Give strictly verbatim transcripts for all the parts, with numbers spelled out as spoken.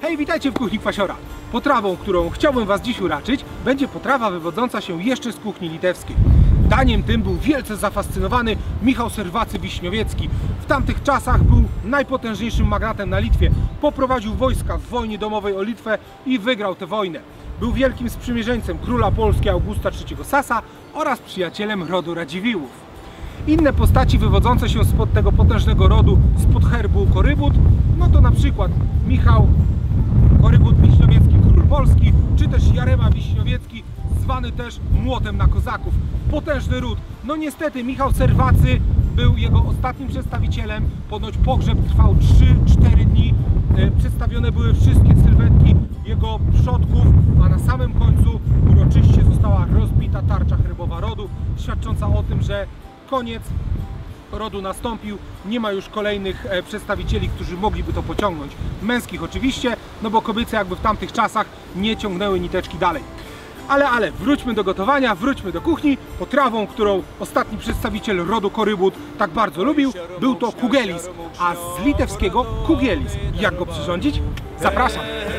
Hej, witajcie w kuchni Kwasiora. Potrawą, którą chciałbym Was dziś uraczyć, będzie potrawa wywodząca się jeszcze z kuchni litewskiej. Daniem tym był wielce zafascynowany Michał Serwacy-Wiśniowiecki. W tamtych czasach był najpotężniejszym magnatem na Litwie. Poprowadził wojska w wojnie domowej o Litwę i wygrał tę wojnę. Był wielkim sprzymierzeńcem króla Polski Augusta trzeciego Sasa oraz przyjacielem rodu Radziwiłłów. Inne postaci wywodzące się spod tego potężnego rodu, spod herbu Korybut, no to na przykład Michał Korybut-Wiśniowiecki, król Polski, czy też Jarema Wiśniowiecki, zwany też Młotem na Kozaków. Potężny ród. No niestety Michał Serwacy był jego ostatnim przedstawicielem. Ponoć pogrzeb trwał trzy cztery dni. Przedstawione były wszystkie sylwetki jego przodków, a na samym końcu uroczyście została rozbita tarcza herbowa rodu, świadcząca o tym, że koniec rodu nastąpił. Nie ma już kolejnych przedstawicieli, którzy mogliby to pociągnąć. Męskich oczywiście, no bo kobiece jakby w tamtych czasach nie ciągnęły niteczki dalej. Ale, ale, wróćmy do gotowania, wróćmy do kuchni. Potrawą, którą ostatni przedstawiciel rodu Korybut tak bardzo lubił, był to kugelis, a z litewskiego kugielis. Jak go przyrządzić? Zapraszam!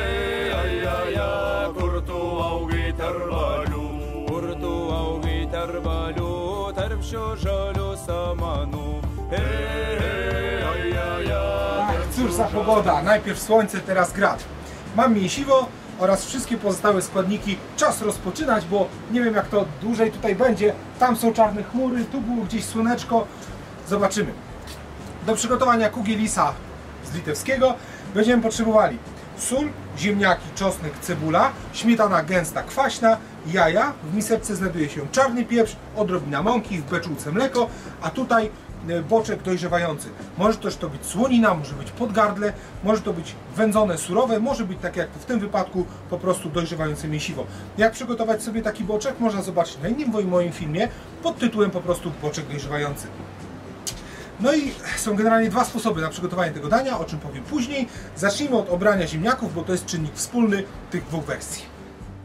Ach, cóż za pogoda, najpierw słońce, teraz grad. Mam mięsiwo oraz wszystkie pozostałe składniki. Czas rozpoczynać, bo nie wiem jak to dłużej tutaj będzie. Tam są czarne chmury, tu było gdzieś słoneczko. Zobaczymy. Do przygotowania kugielisa z litewskiego będziemy potrzebowali sól, ziemniaki, czosnek, cebula, śmietana gęsta, kwaśna, jaja. W miseczce znajduje się czarny pieprz, odrobina mąki, w beczułce mleko, a tutaj boczek dojrzewający. Może też to być słonina, może być podgardle, może to być wędzone surowe, może być tak jak w tym wypadku po prostu dojrzewające mięsiwo. Jak przygotować sobie taki boczek można zobaczyć na innym moim filmie pod tytułem po prostu boczek dojrzewający. No i są generalnie dwa sposoby na przygotowanie tego dania, o czym powiem później. Zacznijmy od obrania ziemniaków, bo to jest czynnik wspólny tych dwóch wersji.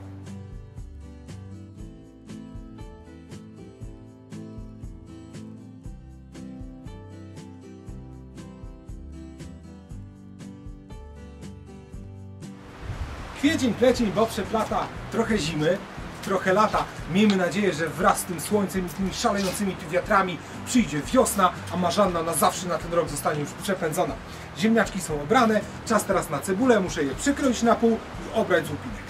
Kwiecień, plecień, bo przeplata, trochę zimy, trochę lata. Miejmy nadzieję, że wraz z tym słońcem i z tymi szalejącymi wiatrami przyjdzie wiosna, a marzanna na zawsze na ten rok zostanie już przepędzona. Ziemniaczki są obrane, czas teraz na cebulę, muszę je przykroić na pół i obrać z łupinek.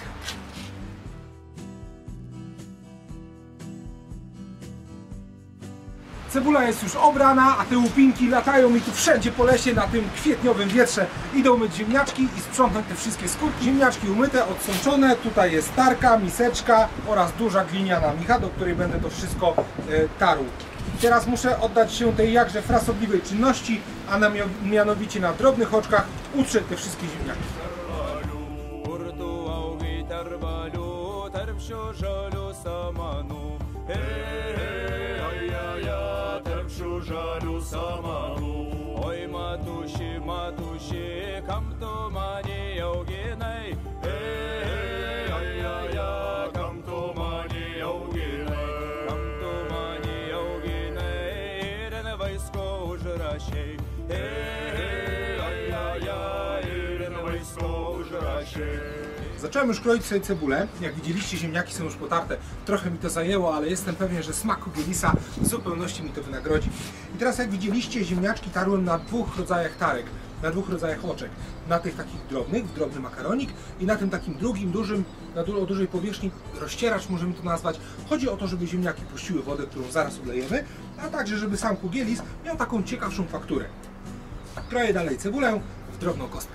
Cebula jest już obrana, a te łupinki latają mi tu wszędzie po lesie na tym kwietniowym wietrze. Idą myć ziemniaczki i sprzątnąć te wszystkie skórki. Ziemniaczki umyte, odsączone, tutaj jest tarka, miseczka oraz duża gliniana micha, do której będę to wszystko e, tarł. Teraz muszę oddać się tej jakże frasobliwej czynności, a na, mianowicie na drobnych oczkach utrzeć te wszystkie ziemniaki. Oj matusi, matusi, kam to mani joginai, oj oj oj, kam to mani joginai, kam to mani joginai, iren wojsko užrašiai, oj oj oj, iren wojsko užrašiai. Zacząłem już kroić sobie cebulę. Jak widzieliście, ziemniaki są już potarte. Trochę mi to zajęło, ale jestem pewien, że smak kugielisa w zupełności mi to wynagrodzi. I teraz jak widzieliście, ziemniaczki tarłem na dwóch rodzajach tarek, na dwóch rodzajach oczek. Na tych takich drobnych, w drobny makaronik i na tym takim drugim, dużym, na du o dużej powierzchni rozcieracz, możemy to nazwać. Chodzi o to, żeby ziemniaki puściły wodę, którą zaraz odlejemy, a także żeby sam kugielis miał taką ciekawszą fakturę. Kroję dalej cebulę w drobną kostkę.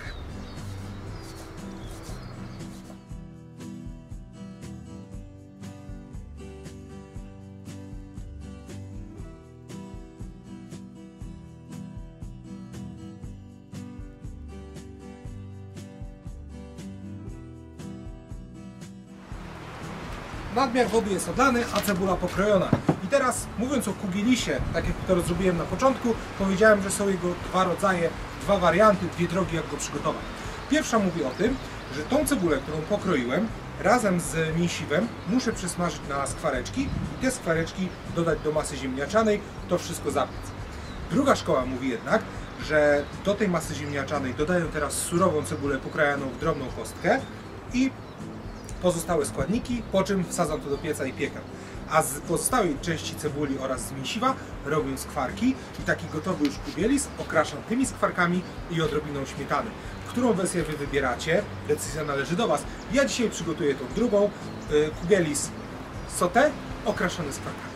Nadmiar wody jest odlany, a cebula pokrojona. I teraz, mówiąc o kugielisie, tak jak to zrobiłem na początku, powiedziałem, że są jego dwa rodzaje, dwa warianty, dwie drogi, jak go przygotować. Pierwsza mówi o tym, że tą cebulę, którą pokroiłem, razem z mięsiwem muszę przesmażyć na skwareczki i te skwareczki dodać do masy ziemniaczanej, to wszystko zapiec. Druga szkoła mówi jednak, że do tej masy ziemniaczanej dodają teraz surową cebulę pokrojoną w drobną kostkę i pozostałe składniki, po czym wsadzam to do pieca i piekę. A z pozostałej części cebuli oraz z mięsiwa robię skwarki i taki gotowy już kugielis okraszam tymi skwarkami i odrobiną śmietany. Którą wersję Wy wybieracie? Decyzja należy do Was. Ja dzisiaj przygotuję tą drugą, kugielis sauté okraszony skwarkami.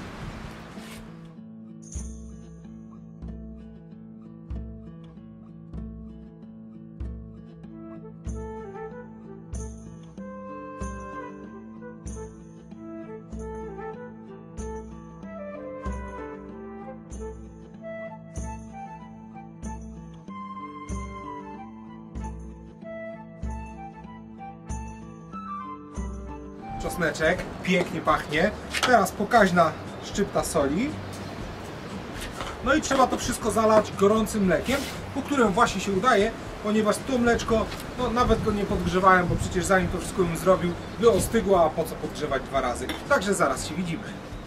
Czosneczek, pięknie pachnie. Teraz pokaźna szczypta soli. No i trzeba to wszystko zalać gorącym mlekiem, po którym właśnie się udaje, ponieważ to mleczko, no nawet go nie podgrzewałem, bo przecież zanim to wszystko bym zrobił, by ostygło, a po co podgrzewać dwa razy. Także zaraz się widzimy.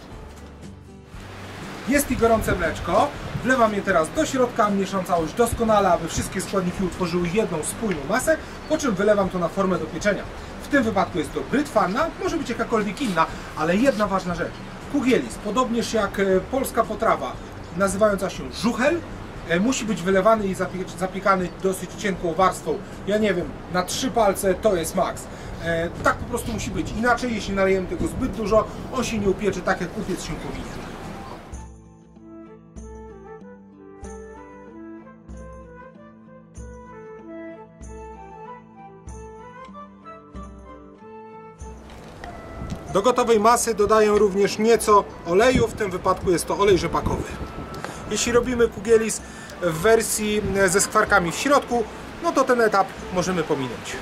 Jest i gorące mleczko. Wlewam je teraz do środka, mieszam całość doskonale, aby wszystkie składniki utworzyły jedną spójną masę, po czym wylewam to na formę do pieczenia. W tym wypadku jest to brytwanna, może być jakakolwiek inna, ale jedna ważna rzecz. Kugielis, podobnież jak polska potrawa nazywająca się żuchel, musi być wylewany i zapiekany dosyć cienką warstwą. Ja nie wiem, na trzy palce to jest maks. Tak po prostu musi być. Inaczej, jeśli nalejemy tego zbyt dużo, on się nie upieczy tak, jak upiec się powinien. Do gotowej masy dodaję również nieco oleju, w tym wypadku jest to olej rzepakowy. Jeśli robimy kugielis w wersji ze skwarkami w środku, no to ten etap możemy pominąć.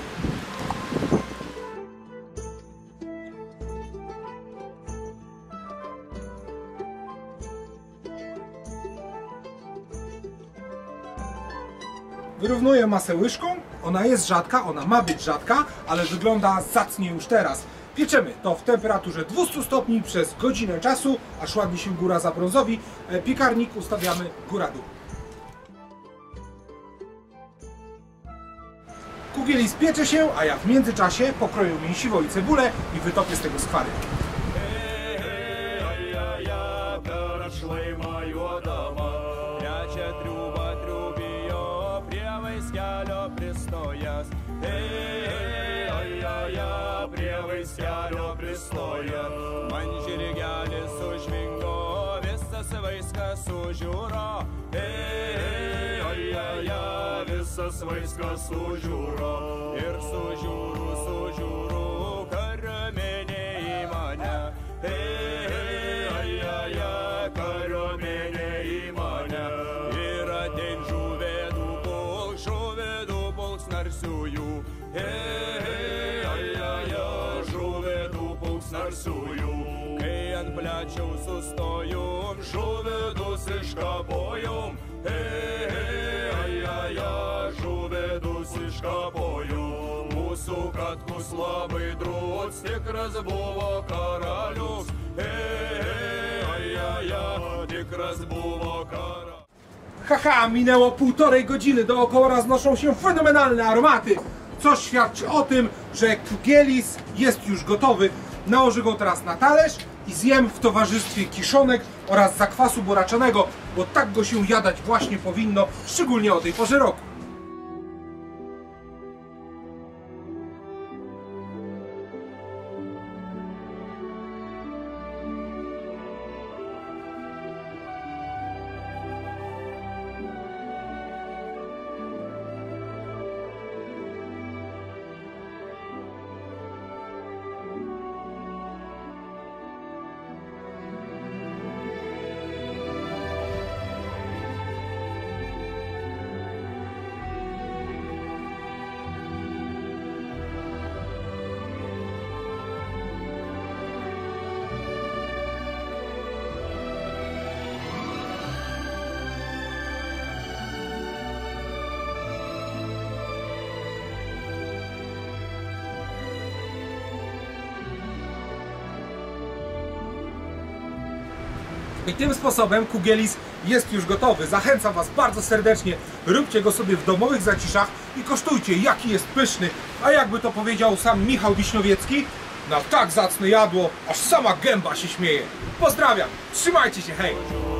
Wyrównuję masę łyżką, ona jest rzadka, ona ma być rzadka, ale wygląda zacnie już teraz. Pieczemy to w temperaturze dwieście stopni przez godzinę czasu, aż ładnie się góra zabrązowi. Piekarnik ustawiamy góra-dół. Kugielis piecze się, a ja w międzyczasie pokroję mięsiwo i cebulę i wytopię z tego skwary. Kelio pristoja, man žirgelis sužvingo, visas vaiskas sužiūro. Ei, ai, ai, ai, visas vaiskas sužiūro. Ir sužiūrų, sužiūrų, kariuomenė į mane. Ei, ai, ai, ai, kariuomenė į mane. Ir atein žuvėdų pulks, žuvėdų pulks narsiųjų. Narsiųjų, kai ant plečiau sustojom, žuvėdus iškapojom. Hei, hei, ai, ai, ai, žuvėdus iškapojom. Mūsų katkus labai drūts, tikras buvo karalius. Hei, hei, ai, ai, ai, tikras buvo karalius. Haha, minęło półtorej godziny, dookoła roznoszą się fenomenalne aromaty, co świadczy o tym, że kugielis jest już gotowy. Nałożę go teraz na talerz i zjem w towarzystwie kiszonek oraz zakwasu buraczanego, bo tak go się jadać właśnie powinno, szczególnie o tej porze roku. I tym sposobem Kugielis jest już gotowy. Zachęcam Was bardzo serdecznie. Róbcie go sobie w domowych zaciszach i kosztujcie, jaki jest pyszny. A jakby to powiedział sam Michał Wiśniowiecki, na tak zacne jadło, aż sama gęba się śmieje. Pozdrawiam, trzymajcie się, hej!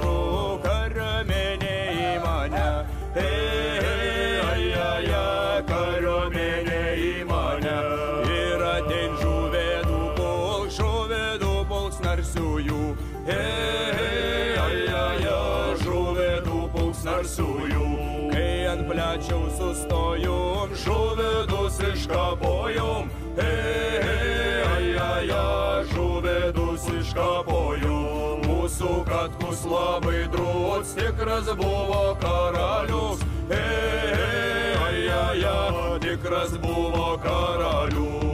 Kai ant plečiaus sustojom, žuvidus iškapojom. Hei, hei, ai, ai, ai, žuvidus iškapojom. Mūsų Katkus labai drūts, tikras buvo karalius. Hei, hei, ai, ai, ai, tikras buvo karalius.